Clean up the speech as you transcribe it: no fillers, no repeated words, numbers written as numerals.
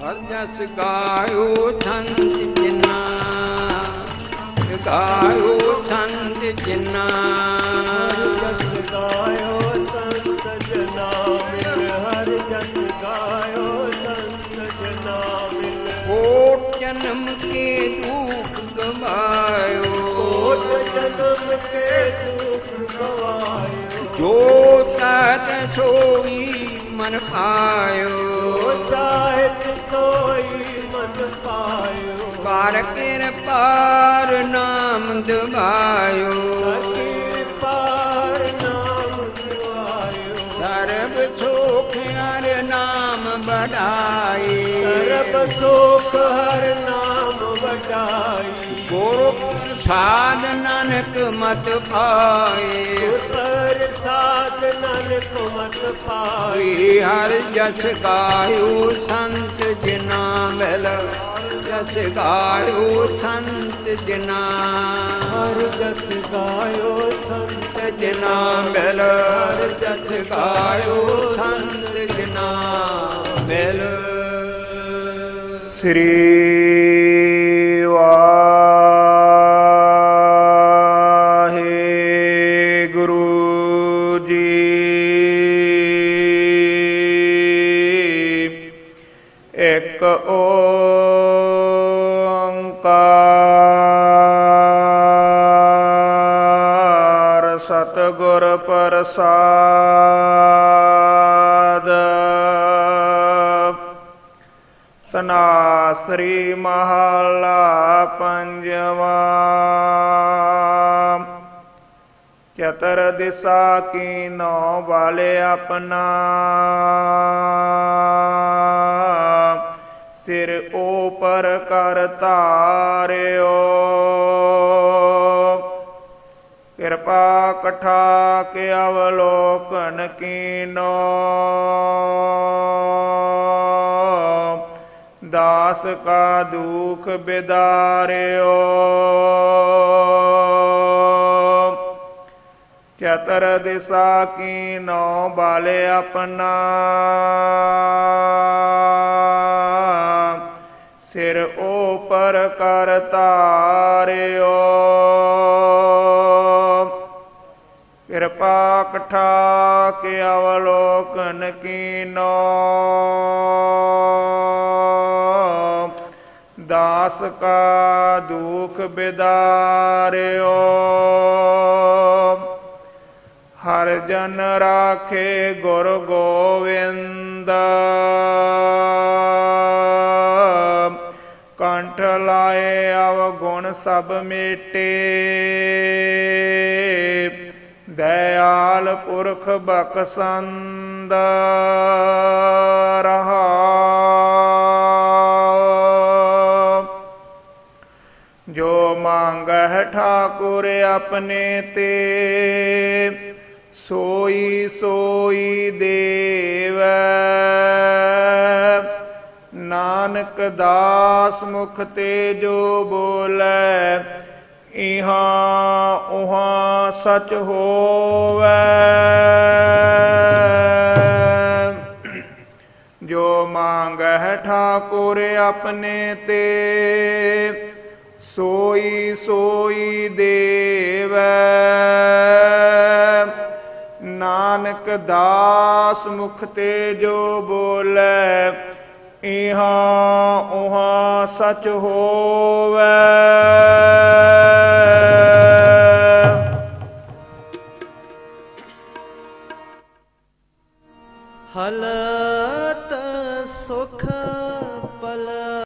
ਹਰ ਜਸ ਗਾਇਓ ਸੰਤ ਜਿਨਾ, ਗਾਇਓ ਸੰਤ ਜਿਨਾ। ਹਰ ਜਸ ਗਾਇਓ ਸੰਤ ਜਨਾ ਮਿਲ, ਹਰ ਜਸ ਗਾਇਓ ਸੰਤ ਜਨਾ ਮਿਲ। ਕੋਟ ਜਨਮ ਕੇ ਦੁਖ ਗਵਾਇਓ, ਕੋਟ ਜਨਮ ਕੇ ਦੁਖ ਗਵਾਇਓ। ਜੋ ਤਤ ਸੋਈ ਮਨ ਪਾਇਓ, ਜੋ ਚਾਹਤ ਸੋਈ ਮਨ ਪਾਇਓ। ਕਰ ਕਿਰਪਾਰ ਨਾਮ ਦਿਵਾਇਓ, ਕਿਰਪਾਰ ਨਾਮ ਦਿਵਾਇਓ। ਸਰਬ ਸੁਖ ਹਰ ਨਾਮ ਬੜਾਈ, ਸਰਬ ਸੁਖ ਹਰ ਨਾਮ ਵਡਾਈ। ਗੁਰੂ ਪ੍ਰਸਾਦ ਨਾਨਕ ਮਤ ਪਾਏ, ਪ੍ਰਸਾਦ ਨਾਨਕ ਮਤ ਪਾਈ। ਹਰ ਜਸ ਗਾਇਓ ਸੰਤ ਜਿਨਾ ਮਿਲ, ਜਸ ਗਾਇਓ ਸੰਤ ਜਿਨਾ। ਹਰ ਜਸ ਗਾਇਓ ਸੰਤ ਜਿਨਾ ਮਿਲ, ਜਸ ਗਾਇਓ ਸੰਤ ਜਿਨਾ ਮਿਲ। ਸ੍ਰੀ ਵਾਹਿਗੁਰੂ ਜੀ। ਇੱਕ ਓੰਕਾਰ ਸਤਿਗੁਰ ਪ੍ਰਸਾਦ। ਤਨਾਸਰੀ ਮਹਲਾ ਪੰਜਵਾਂ। ਚਤਰ ਦਿਸਾ ਕੀਨੋ ਵਾਲੇ ਆਪਣਾ, ਸਿਰ ਊਪਰ ਕਰ ਧਾਰਿਓ। ਕਿਰਪਾ ਕਠਾ ਕੇ ਅਵਲੋਕਨ ਕੀਨੋ, ਦਾਸ ਕਾ ਦੁਖ ਬਿਦਾਰਿਓ। ਚਤਰ ਦਿਸਾ ਕੀਨੋ ਬਾਲੇ ਆਪਣਾ, ਸਿਰ ਊਪਰ ਕਰ ਧਾਰਿਓ। ਕਿਰਪਾ ਕਠਾ ਕੇ ਅਵਲੋਕਨ ਕੀਨੋ, ਦਾਸ ਕਾ ਦੁਖ ਬਿਦਾਰਿਓ। ਹਰ ਜਨ ਰਾਖੇ ਗੁਰ ਗੋਵਿੰਦ, ਕੰਠ ਲਾਏ ਅਵਗੁਣ ਸਭ ਮੇਟੇ। ਦਇਆਲ ਪੁਰਖ ਬਖਸ਼ੰਦ ਰਹਾਉ। ਜੋ ਮੰਗਹਿ ਠਾਕੁਰ ਆਪਣੇ ਤੇ, ਸੋਈ ਸੋਈ ਦੇਵੈ। ਨਾਨਕ ਦਾਸ ਮੁਖ ਤੇ ਜੋ ਬੋਲੇ, ਇਹਾਂ ਉਹਾਂ ਸਚ ਹੋਵੈ। ਜੋ ਮੰਗਹਿ ਠਾਕੁਰ ਆਪਣੇ ਤੇ, ਸੋਈ ਸੋਈ ਦੇਵੈ। ਨਾਨਕ ਦਾਸ ਮੁਖ ਤੇ ਜੋ ਬੋਲੇ, ਇਹਾਂ ਉਹਾਂ ਸਚ ਹੋਵੈ। ਹਲਤ ਸੁਖ ਪਲ